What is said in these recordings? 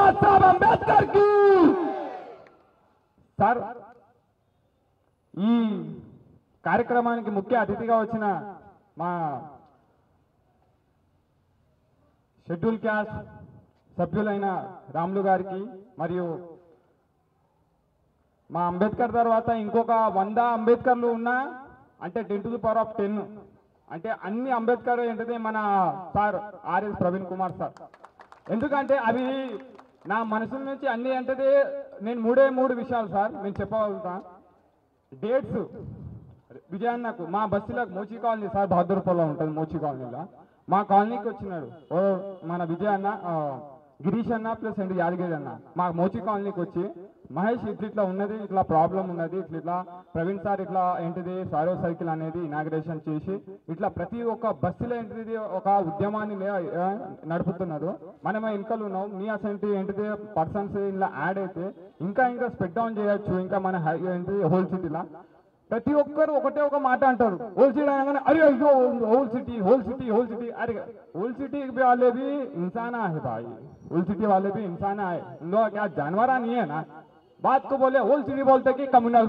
साहब अंबेडकर की సార్ ఈ కార్యక్రమానికి ముఖ్య అతిథిగా వచ్చిన మా షెడ్యూల్ క్యాస్ట్ సభ్యులైన రాములు గారికి మరియు మా అంబేద్కర్ తర్వాత ఇంకొక 100 అంబేద్కర్లు ఉన్నా అంటే 10 to the power of 10 అంటే అన్ని అంబేద్కర్ ఏంటంటే మన sir R.S Praveen Kumar sir. ఎందుకంటే అవి నా మనసు నుంచి అన్ని అంటే నేను మూడు విషయాలు సార్ నేను చెప్పగలుగుతా. డేట్స్ విజయాన్నకు మా బస్సులకు మోచి కాలనీ సార్ బహదూర్పూర్లో ఉంటుంది. మోచి కాలనీలో మా కాలనీకి వచ్చినాడు ఓ మన విజయన్న గిరీష్ అన్న ప్లస్ అండ్ యాదగిరి అన్న మా మోచి కాలనీకి వచ్చి మహేష్ ఇట్లా ఉన్నది ఇట్లా ప్రాబ్లం ఉన్నది ఇట్లా ప్రవీణ్ సార్ ఇట్లా ఏంటిది సారో సైకిల్ అనేది ఇనాగ్రేషన్ చేసి ఇట్లా ప్రతి ఒక్క బస్సులో ఏంటిది ఒక ఉద్యమాన్ని నడుపుతున్నారు. మనమే వెనుకలు ఉన్నాం మీ అసంటి ఏంటిది పర్సన్స్ ఇలా యాడ్ అయితే ఇంకా స్ప్రెడ్ డౌన్ చేయొచ్చు. ఇంకా మన ఏంటిది హోల్ సిటీలా ప్రతి ఒక్కరు ఒకటే ఒక మాట అంటారు హోల్ సిటీ అనగానే అరే అయ్యో హోల్ सिटी अरे होल सिटी वाले भी इंसान है भाई, होल सिटी वाले भी इंसान है. उन लोग क्या जानवर नहीं है ना. बात को बोले होल सिटी बोलते कि कम्युनल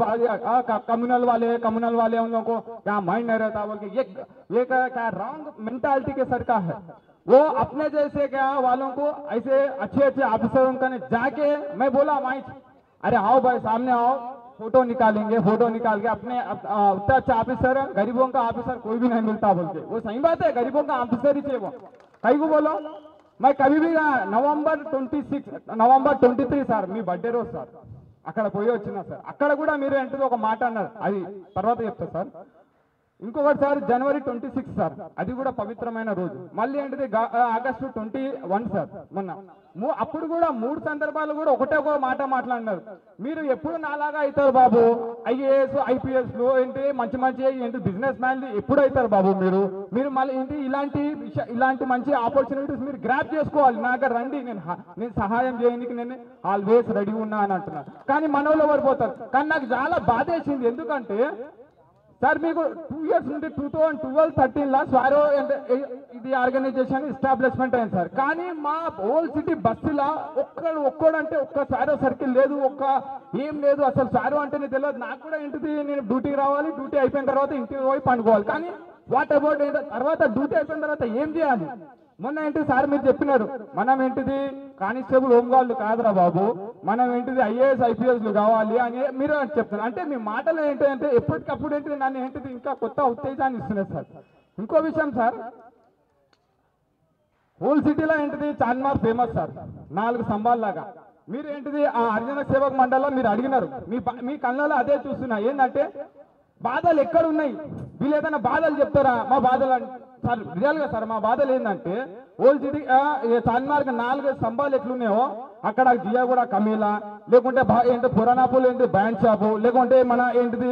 वाले उन लोगों को क्या माइंड नहीं रहता बोल के ये क्या रॉन्ग मेंटालिटी के सर का है. वो अपने जैसे क्या वालों को ऐसे अच्छे ऑफिसरों का जाके मैं बोला माइक अरे आओ भाई सामने आओ फोटो निकालेंगे. फोटो निकाल के अपने उतना अच्छा ऑफिसर गरीबों का ऑफिसर कोई भी नहीं मिलता बोल के. वो सही बात है गरीबों का ऑफिसर ही चाहिए. वो कहीं को बोलो मैं कभी भी नवंबर 23 సార్ మీ బర్త్డే రోజు సార్ అక్కడ పోయి వచ్చినా సార్. అక్కడ కూడా మీరు ఏంటిది ఒక మాట అన్నారు అది తర్వాత చెప్తా సార్. ఇంకొకటి సార్ జనవరి 26 సార్ అది కూడా పవిత్రమైన రోజు. మళ్ళీ ఏంటిది ఆగస్టు 21 సార్ మొన్న. అప్పుడు కూడా 3 సందర్భాలు కూడా ఒకటే ఒక మాట మాట్లాడినారు. మీరు ఎప్పుడు నాలాగా అవుతారు బాబు, ఐఏఎస్ ఐపీఎస్లు ఏంటి మంచి ఏంటి బిజినెస్ మ్యాన్లు ఎప్పుడు అవుతారు బాబు మీరు మళ్ళీ ఏంటి ఇలాంటి మంచి ఆపర్చునిటీస్ మీరు గ్రాప్ చేసుకోవాలి. నాకు రండి నేను సహాయం చేయడానికి నేను ఆల్వేస్ రెడీ ఉన్నా అని అంటున్నాను. కానీ మనోళ్ళు పడిపోతారు. కానీ నాకు చాలా బాధేసింది ఎందుకంటే సార్ మీకు 2 years నుండి 2012-13 స్వారో ఇది ఆర్గనైజేషన్ ఎస్టాబ్లిష్మెంట్ అయింది సార్. కానీ మా హోల్ సిటీ బస్సులా ఒక్కడంటే ఒక్క స్వారో సర్కిల్ లేదు, ఏం లేదు అసలు. స్వారో అంటేనే తెలియదు నాకు కూడా. ఏంటిది నేను డ్యూటీకి రావాలి, డ్యూటీ అయిపోయిన తర్వాత ఇంటికి పోయి పండుకోవాలి. కానీ వాట్ అబౌట్ తర్వాత డ్యూటీ అయిపోయిన తర్వాత ఏం చేయాలి? మొన్న ఏంటి సార్ మీరు చెప్పినారు మనం ఏంటిది కానిస్టేబుల్ హోంగార్డులు కాదురా బాబు, మనం ఏంటిది ఐఏఎస్ ఐపీఎస్లు కావాలి అని మీరు చెప్తున్నారు. అంటే మీ మాటలు ఏంటంటే ఎప్పటికప్పుడు ఏంటిది నన్ను ఏంటిది ఇంకా కొత్త ఉత్తేజాన్ని ఇస్తున్నారు సార్. ఇంకో విషయం సార్ హోల్ సిటీలో ఏంటిది చార్మినార్ ఫేమస్ సార్ 4 స్తంభాల్లాగా. మీరు ఏంటిది ఆ హరిజన సేవక్ మండలిలో మీరు అడిగినారు మీ కళ్ళలో అదే చూస్తున్నా. ఏంటంటే బాధలు ఎక్కడ ఉన్నాయి వీళ్ళు ఏదైనా బాధలు చెప్తారా? మా బాధలు సార్ రియల్ గా సార్ మా బాధలు ఏంటంటే హోల్ సిటీ చార్మినార్కి 4 స్తంభాలు ఎట్లున్నాయో అక్కడ జియాగూడ కమీలా లేకుంటే ఏంటి పురాణాపూల్ ఏంటి బ్యాండ్ షాపు లేకుంటే మన ఏంటిది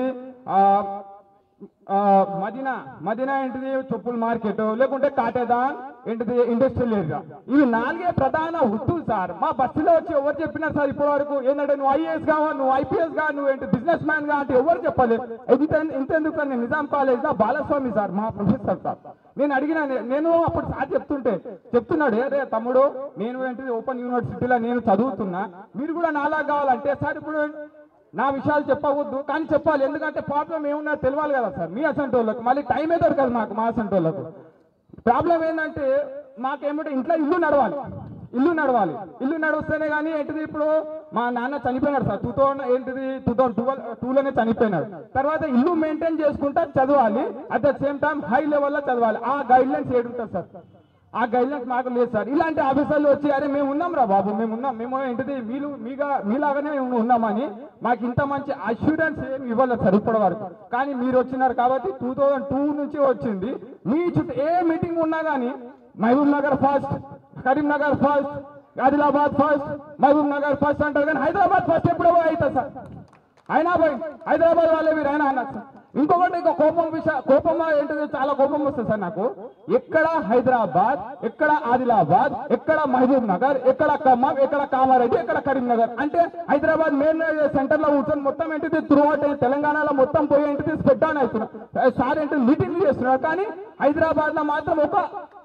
మదీనా ఏంటిది చెప్పుల మార్కెట్ లేకుంటే కాటేదాన్ ఏంటిది ఇండస్ట్రియల్ ఏరియా. ఇవి 4 ప్రధాన వృత్తులు సార్. మా బస్సులో వచ్చి ఎవరు చెప్పినారు సార్ ఇప్పటి వరకు? ఏంటంటే నువ్వు ఐఏఎస్ గా నువ్వు ఐపీఎస్ గా నువ్వు ఏంటి బిజినెస్ మ్యాన్ గా అంటే ఎవరు చెప్పలేదు. ఇంతెందుకు నేను నిజాం కాలేజ్ లో బాలస్వామి సార్ మా ప్రొఫెసర్ సార్ నేను అడిగినా. నేను అప్పుడు సార్ చెప్తున్నాడు అరే తమ్ముడు నేను ఏంటిది ఓపెన్ యూనివర్సిటీలో నేను చదువుతున్నా, మీరు కూడా నాలా కావాలంటే సార్ ఇప్పుడు నా విషయాలు చెప్పవద్దు కానీ చెప్పాలి. ఎందుకంటే ప్రాబ్లం ఏమున్నా తెలియాలి కదా సార్ మీ అసంటి వాళ్ళకి. మళ్ళీ టైమే దొరకదు మా అసంటి వాళ్ళకు. ప్రాబ్లం ఏంటంటే మాకేమిటో ఇంట్లో ఇల్లు నడిస్తేనే కానీ ఏంటిది ఇప్పుడు మా నాన్న చనిపోయినాడు సార్ 2012లోనే చనిపోయినాడు. తర్వాత ఇల్లు మెయింటైన్ చేసుకుంటా చదవాలి, at the same time high లెవెల్లో చదవాలి. ఆ గైడ్ లైన్స్ ఏడుంటుంది సార్. ఆ గైడ్ లైన్స్ మాకు లేదు సార్. ఇలాంటి ఆఫీసర్లు వచ్చి అరే మేము ఉన్నాం రా బాబు మేము ఏంటిది మీలాగానే ఉన్నామని మాకు ఇంత మంచి అష్యూరెన్స్ ఏమి ఇవ్వలేదు సార్ ఇప్పటి వరకు. కానీ మీరు వచ్చినారు కాబట్టి 2002 నుంచి వచ్చింది. మీ చుట్టూ ఏ మీటింగ్ ఉన్నా కానీ Mahabub Nagar first, Karimnagar first, Adilabad first, Mahabub Nagar first అంటారు కానీ హైదరాబాద్ ఫస్ట్ ఎప్పుడో అవుతుంది సార్. అయినా పోయి హైదరాబాద్ వాళ్ళే మీరు అయినా అన్నారు సార్. ఇంకొకటి కోపం ఏంటిది చాలా కోపం వస్తుంది సార్ నాకు. ఎక్కడ హైదరాబాద్, ఎక్కడ ఆదిలాబాద్, ఎక్కడ మహబూబ్ నగర్, ఎక్కడ ఖమ్మం, ఎక్కడ కామారెడ్డి, ఎక్కడ కరీంనగర్. అంటే హైదరాబాద్ మెయిన్ సెంటర్ లో కూర్చొని మొత్తం ఏంటిది త్రూఅవుట్ తెలంగాణలో మొత్తం పోయి ఏంటిది స్ప్రెడ్ డౌన్ అవుతున్నారు సార్. ఏంటి మీటింగ్లు చేస్తున్నారు కానీ హైదరాబాద్ లో మాత్రం ఒక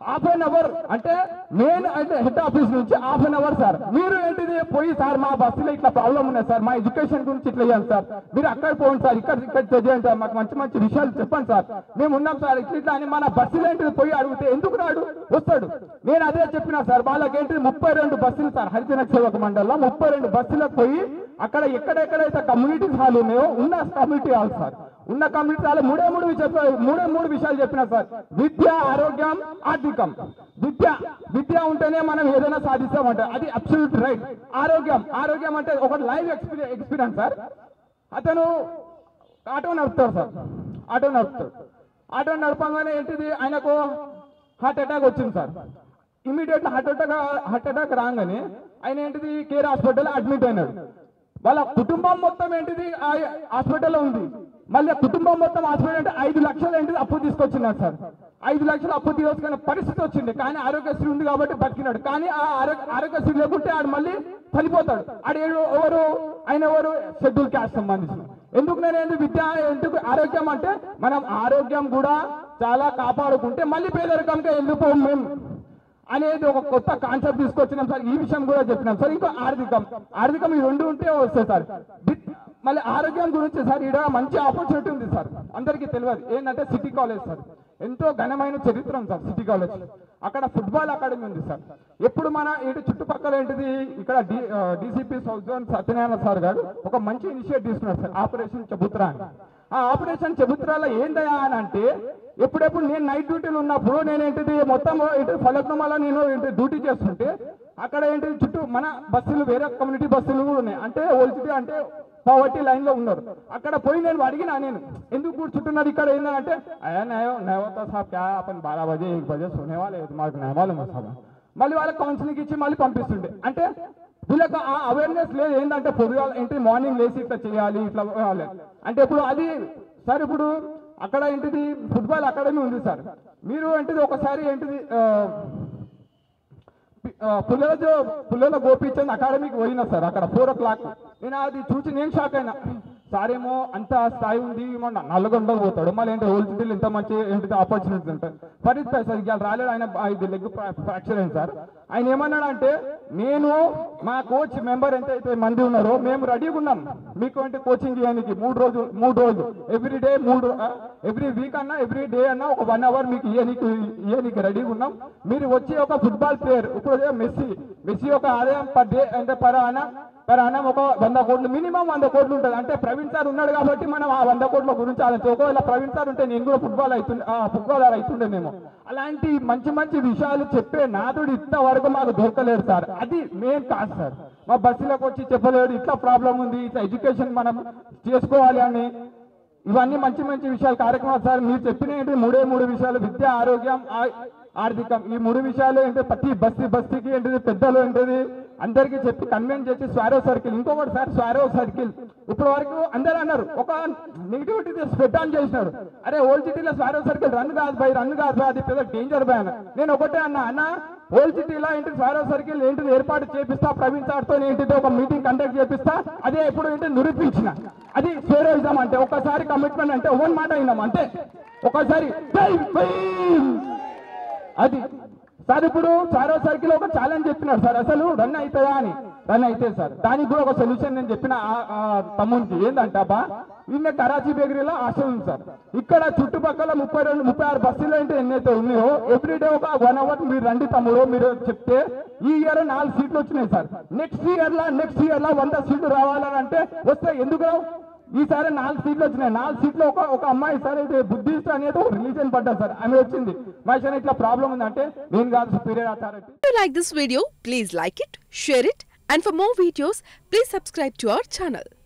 హాఫ్ అన్ అవర్ అంటే మెయిన్ అంటే హెడ్ ఆఫీస్ నుంచి హాఫ్ అన్ అవర్ సార్ మీరు ఏంటిది పోయి సార్ మా బస్సులో ఇట్లా ప్రాబ్లం ఉన్నాయి సార్ మా ఎడ్యుకేషన్ గురించి ఇట్లా చేయాలి సార్ మీరు అక్కడ పోండి సార్ ఇక్కడ చేయండి సార్ మాకు మంచి మంచి విషయాలు చెప్పండి సార్ మేము ఉన్నాం సార్ ఇట్లా అని మన బస్సులో ఏంటిది పోయి అడిగితే ఎందుకు రాడు వస్తాడు నేను అదే చెప్పినా సార్ వాళ్ళకి ఏంటిది 32 బస్సులు సార్ హరిజన సేవక మండలిలో 32 బస్సులకు పోయి అక్కడ ఎక్కడెక్కడైతే కమ్యూనిటీ హాల్ ఉన్నాయో ఉన్న కమ్యూనిటీ హాల్ సార్ ఉన్న కమ్యూనిటీ హాల్ మూడే విషయాలు చెప్పినా సార్ విద్య ఆరోగ్యం ఆర్థికం విద్య ఉంటేనే మనం ఏదైనా సాధిస్తామంట అది అబ్సల్యూట్ రైట్ ఆరోగ్యం అంటే ఒక లైవ్ ఎక్స్పీరియన్స్ సార్ అతను ఆటో నడుపుతాడు సార్ ఆటో నడపగానే ఏంటిది ఆయనకు హార్ట్ అటాక్ వచ్చింది సార్ ఇమీడియట్ హార్ట్ అటాక్ రాగానే ఆయన ఏంటిది కేర్ హాస్పిటల్ అడ్మిట్ అయినాడు వాళ్ళ కుటుంబం మొత్తం ఏంటిది హాస్పిటల్లో ఉంది మళ్ళీ కుటుంబం మొత్తం హాస్పిటల్ అంటే 5 లక్షలు ఏంటిది అప్పు తీసుకొచ్చినాడు సార్ 5 లక్షలు అప్పు తీసుకునే పరిస్థితి వచ్చింది కానీ ఆరోగ్యశ్రీ ఉంది కాబట్టి బతికినాడు కానీ ఆ ఆరోగ్యశ్రీ లేకుంటే ఆడు మళ్ళీ చనిపోతాడు ఆయన ఎవరు షెడ్యూల్ క్యాస్ట్ సంబంధించిన ఎందుకు నేను విద్య ఎందుకు ఆరోగ్యం అంటే మనం ఆరోగ్యం కూడా చాలా కాపాడుకుంటే మళ్ళీ పేదరికంగా వెళ్ళిపోం మేము అనేది ఒక కొత్త కాన్సెప్ట్ తీసుకొచ్చినాం సార్ ఈ విషయం కూడా చెప్పినాం సార్ ఇంకో ఆర్థికం ఈ రెండు ఉంటే వస్తాయి సార్ మళ్ళీ ఆరోగ్యం గురించి సార్ ఇక్కడ మంచి ఆపర్చునిటీ ఉంది సార్ అందరికీ తెలియదు ఏంటంటే సిటీ కాలేజ్ సార్ ఎంతో ఘనమైన చరిత్ర ఉంది సార్ సిటీ కాలేజ్ అక్కడ ఫుట్బాల్ అకాడమీ ఉంది సార్ ఎప్పుడు మన ఇటు చుట్టుపక్కల ఏంటిది ఇక్కడ DCP south zone Satyanarayana sir గారు ఒక మంచి ఇనిషియేటివ్ తీసుకున్నారు సార్ ఆపరేషన్ చబుత్రా అని ఆ ఆపరేషన్ చబుత్రాలో ఏందయా అని అంటే ఎప్పుడెప్పుడు నేను నైట్ డ్యూటీలు ఉన్నప్పుడు నేనేంటిది మొత్తం ఇటు ఫలక్నమాలో నేను డ్యూటీ చేస్తుంటే అక్కడ ఏంటిది చుట్టూ మన బస్సులు వేరే కమ్యూనిటీ బస్సులు కూడా ఉన్నాయి అంటే ఓల్సిటీ అంటే పావర్టీ లైన్ లో ఉన్నారు అక్కడ పోయి నేను అడిగినా నేను ఎందుకు కూర్చుంటున్నారు ఇక్కడ ఏంటంటే అయ్యా నయవతా సాబ్ క్యా అపన్ 12 బజే 1 బజే సోనేవాలే మాకు నయవాలు సాబ్ మళ్ళీ వాళ్ళకి కౌన్సిలింగ్ ఇచ్చి మళ్ళీ పంపిస్తుండే అంటే వీళ్ళకి ఆ అవేర్నెస్ లేదు ఏంటంటే పొద్దుగాల ఏంటి మార్నింగ్ లేసి ఇట్లా చేయాలి ఇట్లా అంటే ఇప్పుడు అది సార్ ఇప్పుడు అక్కడ ఏంటిది ఫుట్బాల్ అకాడమీ ఉంది సార్ మీరు ఏంటిది ఒకసారి ఏంటిది పుల్లల గోపీచంద్ అకాడమీకి పోయినా సార్ అక్కడ 4 o'clock నేను అది చూసి నేను షాక్ అయినా సార్ ఏమో అంత స్థాయి ఉంది నల్లగొండకు పోతాడు మళ్ళీ ఏంటి హోల్ సిటీలో ఇంత మంచి ఏంటిది ఆపర్చునిటీస్ ఉంటాయి ఫరీద్ సార్ ఇవాళ రాలేడు ఆయన 5 లెగ్ ఫ్రాక్చర్ అయింది సార్ ఆయన ఏమన్నాడంటే నేను మా కోచ్ మెంబర్ ఎంతైతే మంది ఉన్నారో మేము రెడీగా ఉన్నాం మీకు అంటే కోచింగ్ ఇవ్వడానికి 3 రోజులు ఎవ్రీ వీక్ అన్నా ఎవ్రీ డే అన్నా ఒక 1 hour మీకు ఇవ్వడానికి రెడీగా ఉన్నాం మీరు వచ్చి ఒక ఫుట్బాల్ ప్లేయర్ ఇప్పుడు మెస్సీ ఒక ఆదాయం పర్ డే అంటే పర్ అన్నం ఒక 100 కోట్లు మినిమం 100 కోట్లు ఉంటుంది అంటే ప్రవీణ్ సార్ ఉన్నాడు కాబట్టి మనం ఆ 100 కోట్ల గురించి ఆలోచించి ఒకవేళ ప్రవీణ్ సార్ ఉంటే నేను కూడా ఫుట్బాలర్ అవుతుండేనేమో అలాంటి మంచి విషయాలు చెప్పే నాదుడు ఇంతవరకు మాకు దొరకలేడు సార్ అది మెయిన్ కాదు సార్ మా బస్సులకు వచ్చి చెప్పలేడు ఇట్లా ప్రాబ్లం ఉంది ఇట్లా ఎడ్యుకేషన్ మనం చేసుకోవాలి అని ఇవన్నీ మంచి విషయాలు కార్యక్రమాలు సార్ మీరు చెప్పిన ఏంటి 3 విషయాలు విద్య ఆరోగ్యం ఆర్థికం ఈ 3 విషయాలు ఏంటి ప్రతి బస్తీకి ఏంటిది పెద్దలు ఏంటిది అందరికీ చెప్పి కన్వెన్స్ చేసి స్వారో సర్కిల్ ఇంకొకటి సార్ స్వారో సర్కిల్ ఇప్పటి వరకు అందరూ అన్నారు ఒక నెగిటివిటీ స్ప్రెడ్ ఆన్ చేసినాడు అరే ఓల్డ్ సిటీలో స్వారో సర్కిల్ రన్ కాదు బై అది పెద్ద డేంజర్ బై నేను ఒకటే అన్న ఓల్డ్ సిటీలో ఏంటి స్వారో సర్కిల్ ఏంటిది ఏర్పాటు చేపిస్తా ప్రవీణ్ సార్తో ఏంటిది ఒక మీటింగ్ కండక్ట్ చేపిస్తా అదే ఇప్పుడు ఏంటి నిరూపించిన అది స్వేరోయిజం అంటే ఒకసారి కమిట్మెంట్ అంటే ఓన్ మాట అయినాం అంతే ఒకసారి అది సార్ ఇప్పుడు స్వారో సర్కిల్ ఒక ఛాలెంజ్ చెప్పినారు సార్ అసలు రన్ అవుతుందా అని రన్ అయితే సార్ దానికి కూడా ఒక సొల్యూషన్ నేను చెప్పిన తమ్మునికి ఏంటంటే అబ్బా నిన్న కరాచీ బేకరీలో హాస్టల్ ఉంది సార్ ఇక్కడ చుట్టుపక్కల 36 బస్సులు అంటే ఎన్నైతే ఉన్నాయో ఎవ్రీడే ఒక 1 hour మీరు రండి తమ్ముడు మీరు చెప్తే ఈ ఇయర్ 4 సీట్లు వచ్చినాయి సార్ నెక్స్ట్ ఇయర్ లో 100 సీట్లు రావాలని అంటే వస్తే ఎందుకు రావు ఈసారి 4 సీట్లు వచ్చినాయి 4 సీట్లు ఒక అమ్మాయి సార్ అయితే బుద్ధిస్ట్ అనేది ఒక రిలీజన్ పడ్డా సార్ ఆమె వచ్చింది మా ఇట్లా ప్రాబ్లం ఉందంటే నేను కాదు superior authority. If you like this video, please like it, share it, and for more videos, please subscribe to our channel.